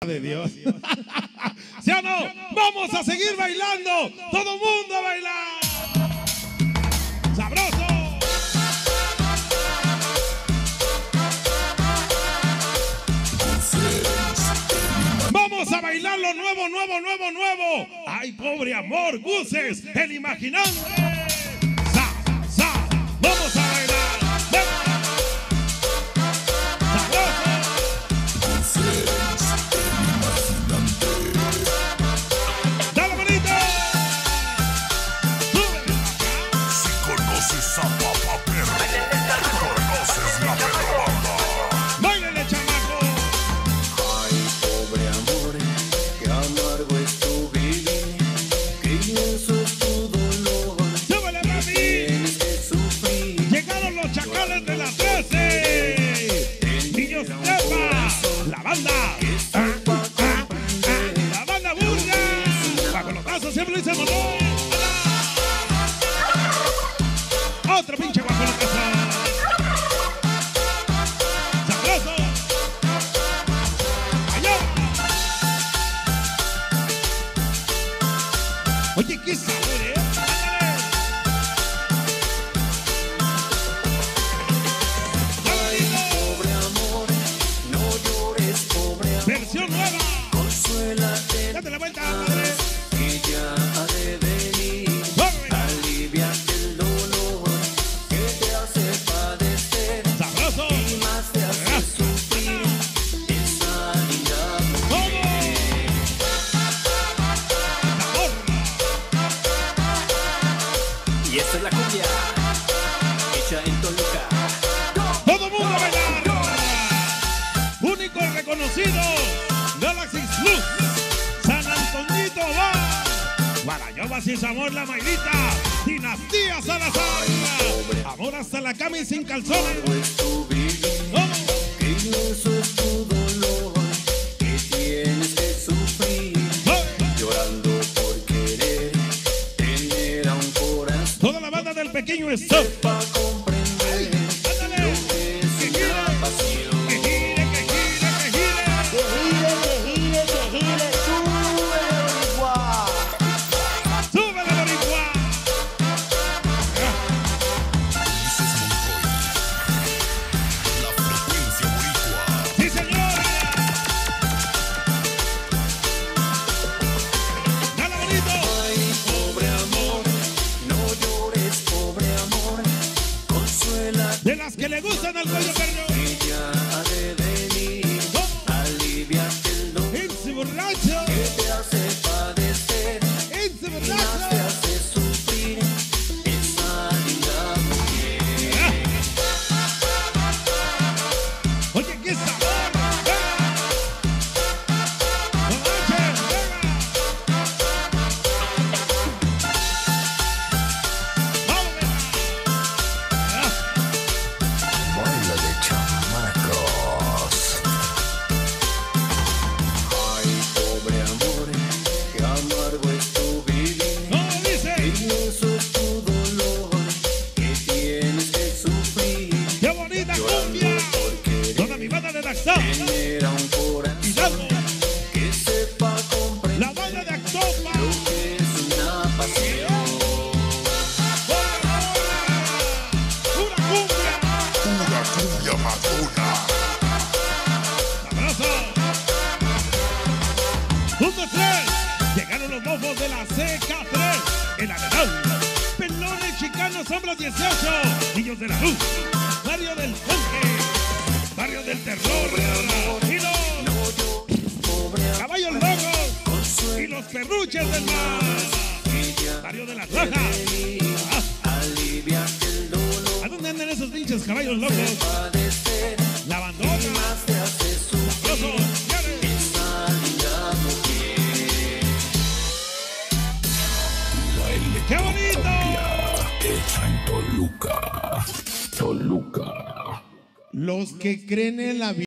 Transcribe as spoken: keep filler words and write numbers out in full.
de Dios. ¿Sí o no? Vamos a seguir bailando. Todo mundo a bailar. Sabroso. Vamos a bailar lo nuevo, nuevo, nuevo, nuevo. Ay, pobre amor, Buses, el imaginante. Sa, sa, vamos a bailar. La banda, ah, ah, ah, la banda burra, bajo los brazos siempre dice Monroy. Otro pinche bajo la casa. Sabroso. Allá. Oye, qué sabor, eh. Versión nueva. Consuélate. Date la vuelta, padre. Ella ha de venir. Aliviarte el dolor que te hace padecer. Sabroso. Y más te hace ah. sufrir. Esa linda mujer. Sabor. Y esta es la cumbia hecha en Toluca. Todo mundo a bailar. Único y reconocido. Galaxy Plus, San Antonito va, Guarayoba sin amor la Mayrita, Dinastía Salazar, amor hasta la cama y sin calzones. ¿Cómo? Que inmenso es tu dolor, que tienes que sufrir, ¿sí? Llorando por querer tener a un corazón. Toda la banda del pequeño stop. Sepa comprender lo que es una pasión. De las que le gustan al cuello perro. Ella ha de venir. Aliviarte el dolor ¡Ese borracho! que te hace padecer. ¡Ese Y más te borracho! hace sufrir. Esa linda mujer. Ah. Oye, qué sabor. ¡Venga! ¡No manches! ¡Venga! ¡Vamos! Baila de chamacos. Ay, pobre amor, qué amargo es tu vivir. ¡No dice! Qué inmenso es tu dolor que tienes que sufrir. ¡Qué bonita Llorando cumbia! por querer Toda mi banda de Daxtop. tener a un Y corazón dando que sepa comprender la banda de Actopa. lo que es una pasión. ¡Pura cumbia! Pura cumbia madura. ¡Abrazo! Punto tres. Llegaron los mofos de la C K tres. El Arenal. Pelones chicanos, hombros dieciocho. Niños de la luz. Barrio del Ponque. Barrio del terror. Y los caballos locos. Y los perruches del mar. Barrio de las Rajas. Ah, Aliviarte el dolor ¿a dónde andan esos pinches caballos locos? padecer. La bandona. Más te hace Sabroso. sufrir. Esa linda mujer. ¡Qué bonito! Hecha en Toluca. Toluca. Los que creen en la vida.